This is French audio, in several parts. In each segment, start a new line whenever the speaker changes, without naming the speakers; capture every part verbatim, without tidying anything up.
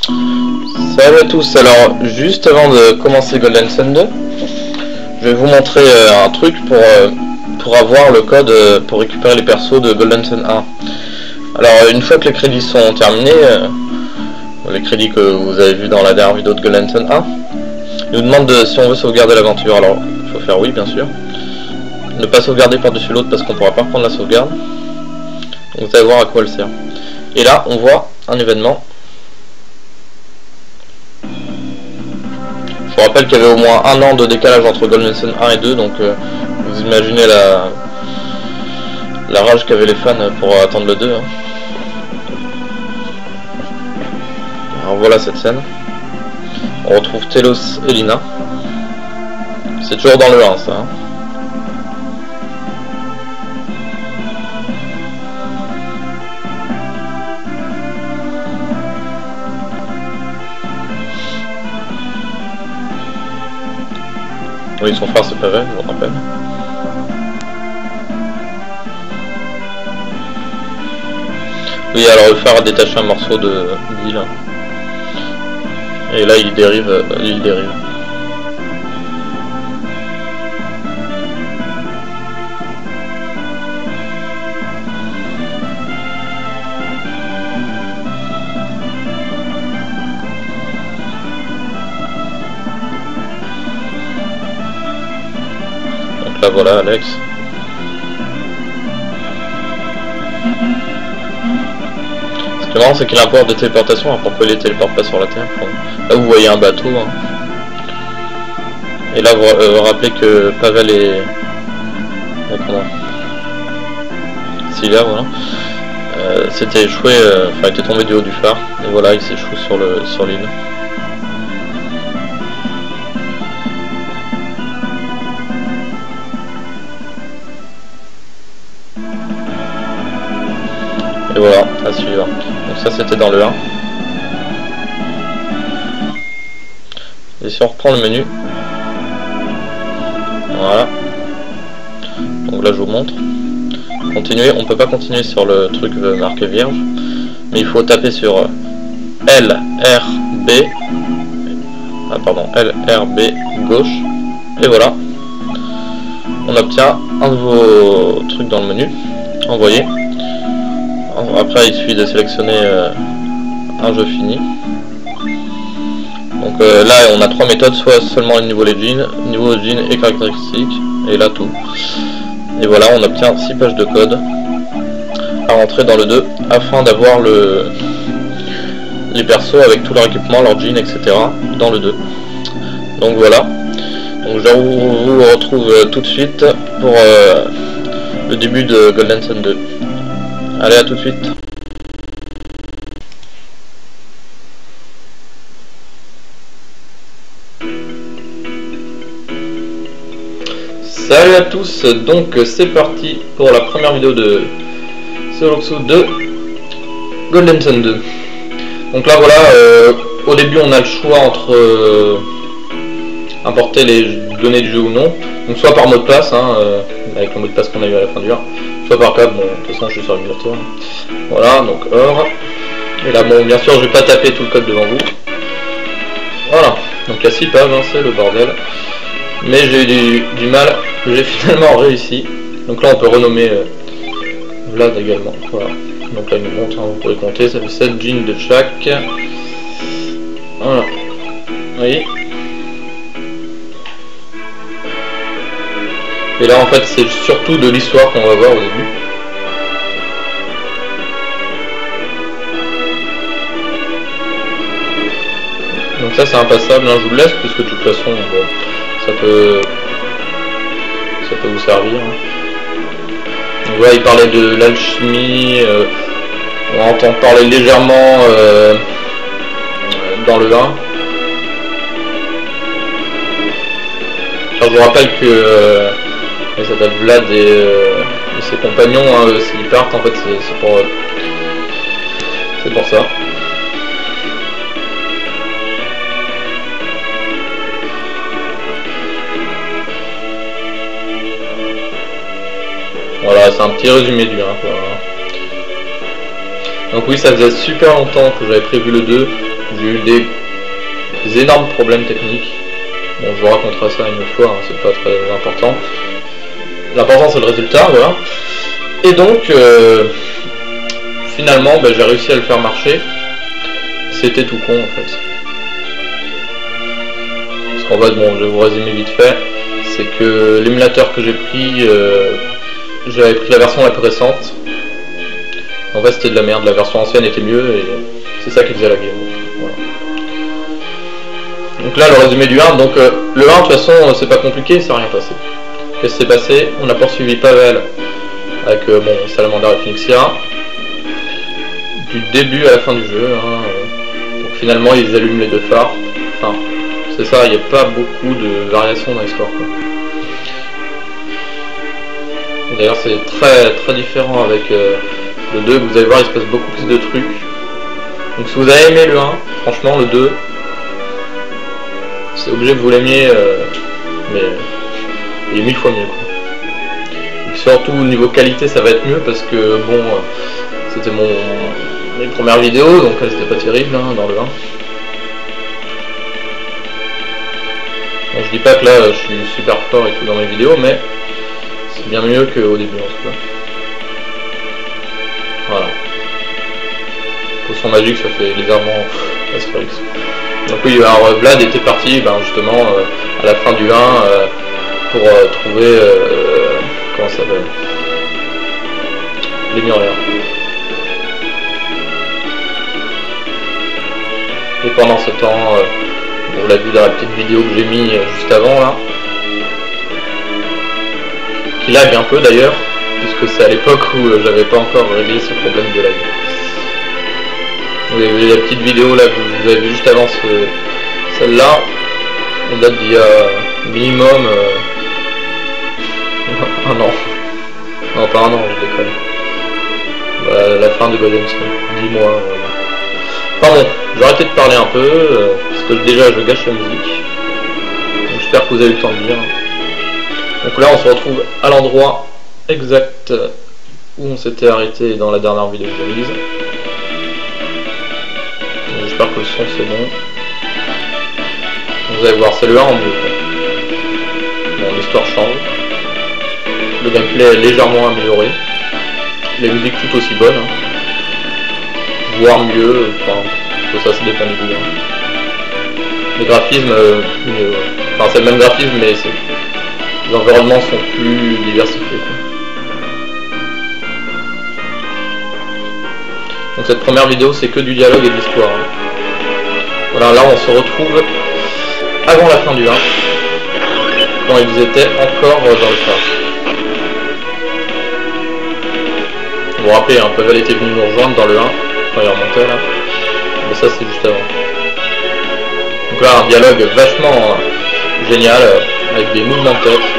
Salut à tous, alors juste avant de commencer Golden Sun deux, je vais vous montrer euh, un truc pour, euh, pour avoir le code euh, pour récupérer les persos de Golden Sun un. Alors une fois que les crédits sont terminés, euh, les crédits que vous avez vus dans la dernière vidéo de Golden Sun un, il nous demande de, si on veut sauvegarder l'aventure. Alors il faut faire oui bien sûr, ne pas sauvegarder par-dessus l'autre parce qu'on ne pourra pas reprendre la sauvegarde. Donc vous allez voir à quoi elle sert. Et là on voit un événement. Je vous rappelle qu'il y avait au moins un an de décalage entre Golden Sun un et deux, donc euh, vous imaginez la, la rage qu'avaient les fans pour attendre le deux. Hein. Alors voilà cette scène. On retrouve Telos et Lina. C'est toujours dans le un ça. Hein. Oui, son frère c'est pas vrai, je vous rappelle. Oui, alors le phare a détaché un morceau de d'île. Et là il dérive, l'île dérive. Là voilà Alex. Ce qui est marrant c'est qu'il a un pouvoir de téléportation, alors pourquoi il les téléporte pas sur la terre? Là vous voyez un bateau. Hein. Et là vous euh, vous rappelez que Pavel est... Comment Cilia, voilà. Euh, S'était échoué, euh, enfin était tombé du haut du phare. Et voilà, il s'échoue sur le sur l'île. Et voilà, à suivre. Donc ça c'était dans le un. Et si on reprend le menu, voilà. Donc là je vous montre. Continuer, on peut pas continuer sur le truc marqué vierge, mais il faut taper sur L R B. Ah pardon, L R B gauche. Et voilà. On obtient un nouveau truc dans le menu. Envoyer. Après il suffit de sélectionner euh, un jeu fini. Donc euh, là on a trois méthodes, soit seulement le niveau Legend, niveau Legend et caractéristiques, et là tout. Et voilà, on obtient six pages de code à rentrer dans le deux afin d'avoir le les persos avec tout leur équipement, leur jean, et cetera dans le deux. Donc voilà. Donc je vous retrouve tout de suite pour euh, le début de Golden Sun deux. Allez, à tout de suite. Salut à tous, donc c'est parti pour la première vidéo de Soloxo deux Golden Sun deux. Donc là voilà, euh, au début on a le choix entre euh, importer les données du jeu ou non. Donc soit par mot de passe, hein, euh, avec le mot de passe qu'on a eu à la fin du un. Soit par câble, bon, de toute façon je suis sur l'émulateur. Voilà, donc or. Et là bon, bien sûr je vais pas taper tout le code devant vous. Voilà, donc il y a six pages, hein, c'est le bordel. Mais j'ai eu du, du mal, j'ai finalement réussi. Donc là on peut renommer euh, Vlad également. Voilà, donc là il nous montre, hein, vous pouvez compter, ça fait sept jeans de chaque. Voilà, vous voyez. Et là en fait c'est surtout de l'histoire qu'on va voir au début. Donc ça c'est impassable, hein, je vous le laisse puisque de toute façon bon, ça peut ça peut vous servir. Hein. Donc voilà, il parlait de l'alchimie, euh, on entend parler légèrement euh, dans le un. Alors, je vous rappelle que euh, il s'appelle Vlad et, euh, et ses compagnons, hein, s'ils partent en fait c'est pour, euh, c'est pour ça. Voilà, c'est un petit résumé du un. Donc oui, ça faisait super longtemps que j'avais prévu le deux. j'ai eu des, des énormes problèmes techniques. Bon, je vous raconterai ça une autre fois, hein, c'est pas très important. L'important c'est le résultat, voilà. Et donc, euh, finalement, bah, j'ai réussi à le faire marcher. C'était tout con en fait. Parce qu'en fait, bon, je vais vous résumer vite fait. C'est que l'émulateur que j'ai pris, euh, j'avais pris la version la plus récente. En fait, c'était de la merde, la version ancienne était mieux et c'est ça qui faisait la game. Voilà. Donc là, le résumé du un. Donc euh, le un, de toute façon, c'est pas compliqué, ça n'a rien passé. Qu'est-ce qui s'est passé? On a poursuivi Pavel avec euh, bon, Salamander et Phoenixia du début à la fin du jeu. Hein. Donc finalement, ils allument les deux phares. Enfin, c'est ça, il n'y a pas beaucoup de variations dans l'histoire. D'ailleurs, c'est très très différent avec euh, le deux. Vous allez voir, il se passe beaucoup plus de trucs. Donc si vous avez aimé le un, franchement, le deux, c'est obligé que vous l'aimiez, euh, mais il est mille fois mieux. Quoi. Et surtout au niveau qualité, ça va être mieux parce que bon, euh, c'était mon mes premières vidéos, donc elles c'était pas terrible hein, dans le un. Bon, je dis pas que là je suis super fort et tout dans mes vidéos, mais c'est bien mieux qu'au début en tout cas. Voilà. Potion magique, ça fait légèrement Astérix. Donc oui, alors Vlad était parti ben, justement euh, à la fin du un euh, pour euh, trouver euh, comment ça s'appelle, les Lémurien. Et pendant ce temps, euh, on l'a vu dans la petite vidéo que j'ai mis euh, juste avant là, qui lag un peu d'ailleurs, puisque c'est à l'époque où euh, j'avais pas encore réglé ce problème de lag. Vous avez vu la petite vidéo là que vous avez vu juste avant ce, celle-là, elle date d'il y a minimum euh, un an. Non, pas un an, je déconne. Bah, la fin de Golden Sun, dix mois. Voilà. Enfin bon, je vais arrêter de parler un peu, euh, parce que déjà je gâche la musique. J'espère que vous avez eu le temps de lire. Donc là on se retrouve à l'endroit exact où on s'était arrêté dans la dernière vidéo que j'ai mise. J'espère que le son c'est bon. Vous allez voir, c'est le un en mieux. Bon, l'histoire change. Le gameplay est légèrement amélioré. Les musiques tout aussi bonnes. Hein. Voire mieux, enfin, ça, ça dépend du goût. Hein. Les graphismes, euh, mieux. Enfin, c'est le même graphisme, mais les environnements sont plus diversifiés. Quoi. Donc cette première vidéo, c'est que du dialogue et de l'histoire. Hein. Voilà, là on se retrouve avant la fin du un, quand ils étaient encore dans le phare. Vous vous rappelez, hein, Pavel était venu nous rejoindre dans le un, quand il remontait là, mais ça c'est juste avant. Donc là un dialogue vachement euh, génial, euh, avec des mouvements de tête.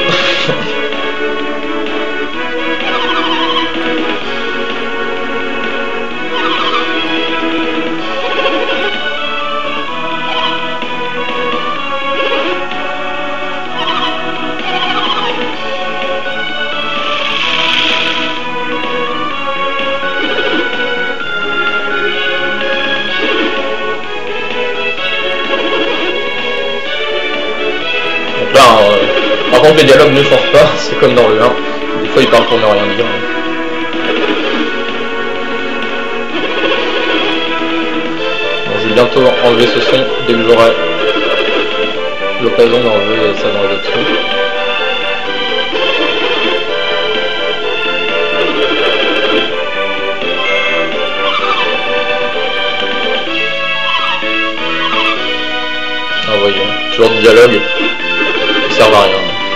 Par contre les dialogues ne changent pas, c'est comme dans le un, des fois ils parlent pour ne rien dire. Bon, je vais bientôt enlever ce son dès que j'aurai l'occasion d'enlever ça dans les autres sons. Ah voyez, toujours du dialogue qui servent à rien.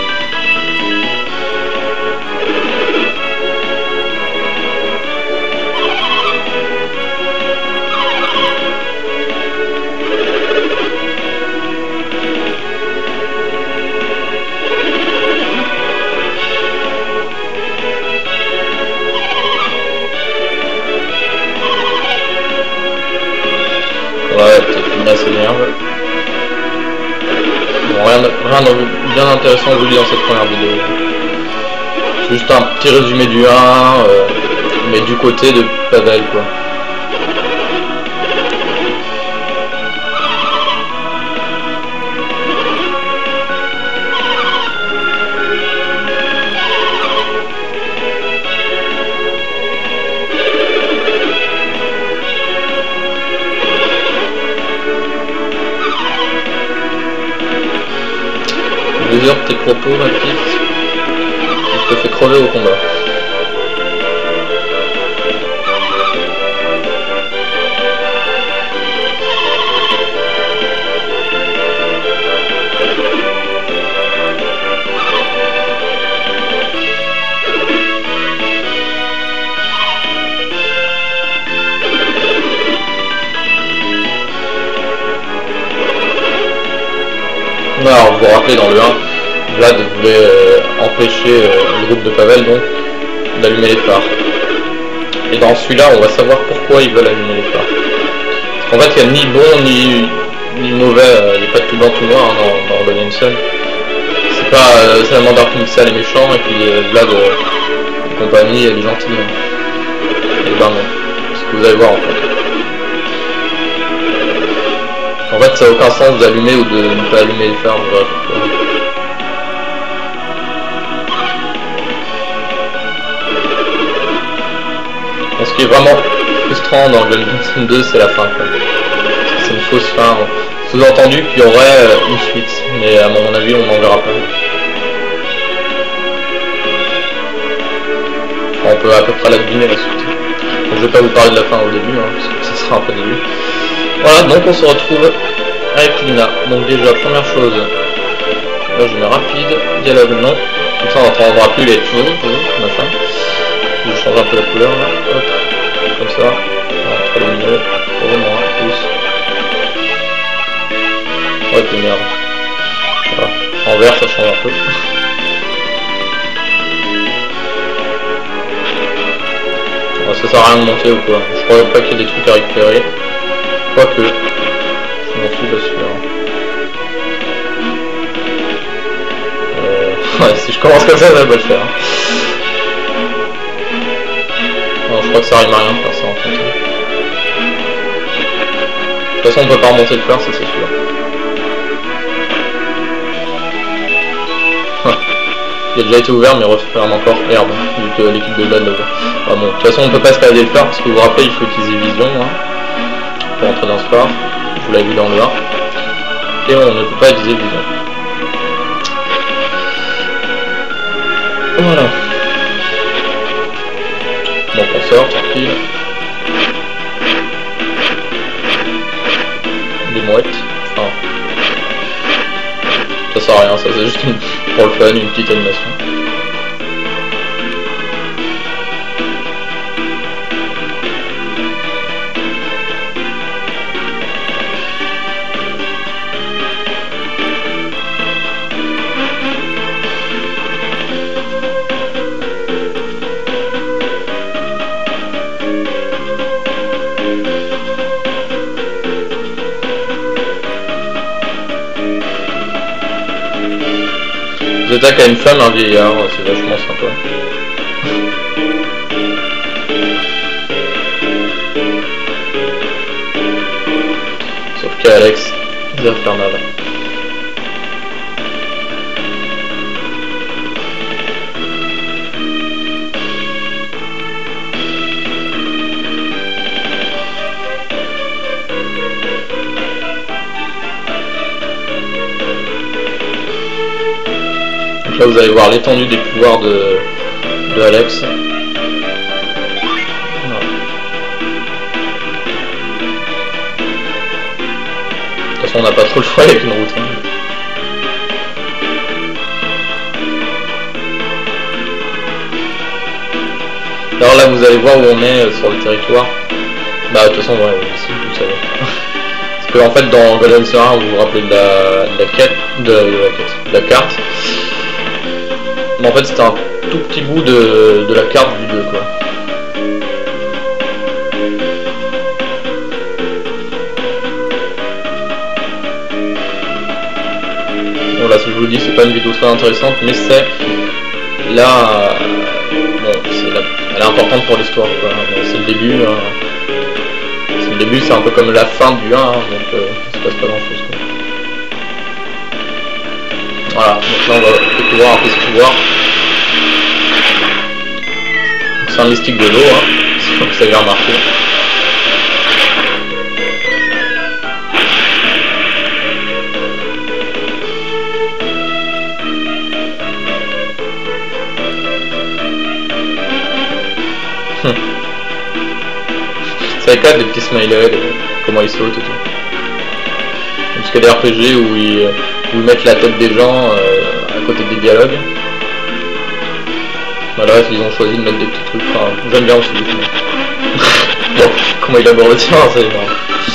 Ouais, peut-être une assez bien. Bon, rien, de, rien de bien intéressant je vous dis dans cette première vidéo. C'est juste un petit résumé du un, euh, mais du côté de Pavel quoi. mesure tes propos, ma petite. Je te fais crever au combat. Alors, vous vous rappelez dans le un, Vlad voulait euh, empêcher euh, le groupe de Pavel donc d'allumer les phares. Et dans celui-là, on va savoir pourquoi ils veulent allumer les phares. Parce qu'en fait, il n'y a ni bon ni, ni mauvais, euh, il n'y a pas de tout blanc tout noir hein, dans, dans Goldenson. C'est pas euh, seulement Dark Mixel les méchants et puis euh, Vlad euh, et compagnie et les gentils. Hein. Et ben non, c'est ce que vous allez voir en fait. En fait, ça n'a aucun sens d'allumer ou de ne pas allumer les phares. Bref. Ce qui est vraiment frustrant dans Goldenson deux, c'est la fin. C'est une fausse fin. Sous-entendu qu'il y aurait une suite, mais à mon avis, on n'en verra pas. Enfin, on peut à peu près la deviner la suite. Donc, je vais pas vous parler de la fin au début, hein, parce que ça sera un peu début. Voilà, donc on se retrouve avec Lina. Donc déjà, première chose, là je mets rapide, dialogue non, comme ça on n'entendra plus les choses, machin. Je change un peu la couleur là, hop, comme ça, entre le milieu, au moins, plus. Ouais, t'es merde. Voilà. En vert ça change un peu. Bon, ça sert à rien de monter ou quoi, je crois pas qu'il y ait des trucs à récupérer. Quoique, je m'en suis pas sûr. Euh, ouais, si je commence comme ça, ça va pas le faire. Non, je crois que ça arrive à rien de faire ça en fait. De toute façon, on peut pas remonter le faire, ça c'est sûr. Il a déjà été ouvert, mais referme encore herbe, vu que l'équipe de Vlad l'a ouvert. Ah bon, de toute façon, on peut pas escalader le phare, parce que vous vous rappelez, il faut utiliser vision. Hein. Pour entrer dans ce phare, vous l'avez vu dans le un, et on ne peut pas utiliser vision. Voilà. Donc on sort, tranquille. Des mouettes. Enfin, ça sert à rien, ça c'est juste une, pour le fun, une petite animation. Vous attaquez à une femme, un vieillard, c'est vachement sympa. Sauf qu'Alex, c'est infernal. Là vous allez voir l'étendue des pouvoirs de, de Alex. Voilà. De toute façon on n'a pas trop le choix avec une route. Hein. Alors là vous allez voir où on est sur le territoire. Bah de toute façon ouais, si vous le savez. Parce que en fait dans Goldenson un vous vous rappelez de la, de la quête, de, de la quête, de la carte. Mais en fait c'était un tout petit bout de, de la carte du deux quoi. Bon là si je vous le dis c'est pas une vidéo très intéressante mais c'est là bon c'est la, elle est importante pour l'histoire quoi. Bon, c'est le début hein. C'est le début, c'est un peu comme la fin du un hein, donc euh, il se passe pas grand chose quoi. Voilà, donc là on va découvrir un peu ce pouvoir. C'est un mystique de l'eau, hein, c'est comme ça que vous avez remarqué. fake out, des petits smileys, des... comment ils sautent et tout. Parce qu'il y a des R P G où ils, où ils mettent la tête des gens euh, à côté des dialogues. Voilà, ils ont choisi de mettre des petits trucs, enfin, j'aime bien aussi. Comment il aborde le tien, c'est énorme.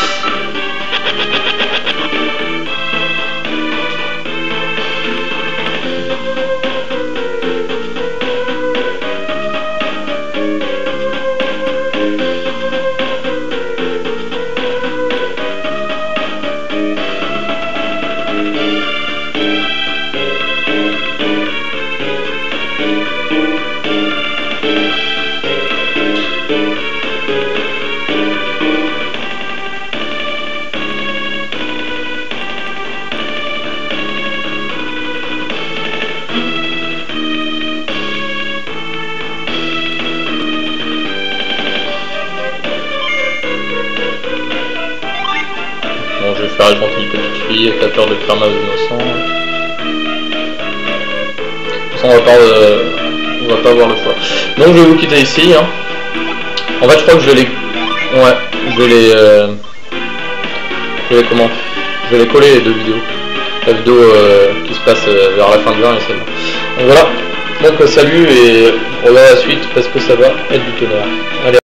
Bon, je vais faire la gentille petite fille avec la peur de faire mal aux innocents. De toute façon, on va pas, euh, on va pas avoir le choix. Donc, je vais vous quitter ici. Hein. En fait, je crois que je vais les, ouais, je vais les, euh... je vais comment, je vais les coller les deux vidéos. La vidéo euh, qui se passe euh, vers la fin de juin et celle-là. Donc voilà. Donc, euh, salut et on regarde la suite parce que ça va être du tonnerre. Allez.